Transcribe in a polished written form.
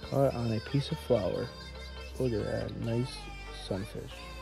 Caught on a piece of flour. Look at that, nice sunfish.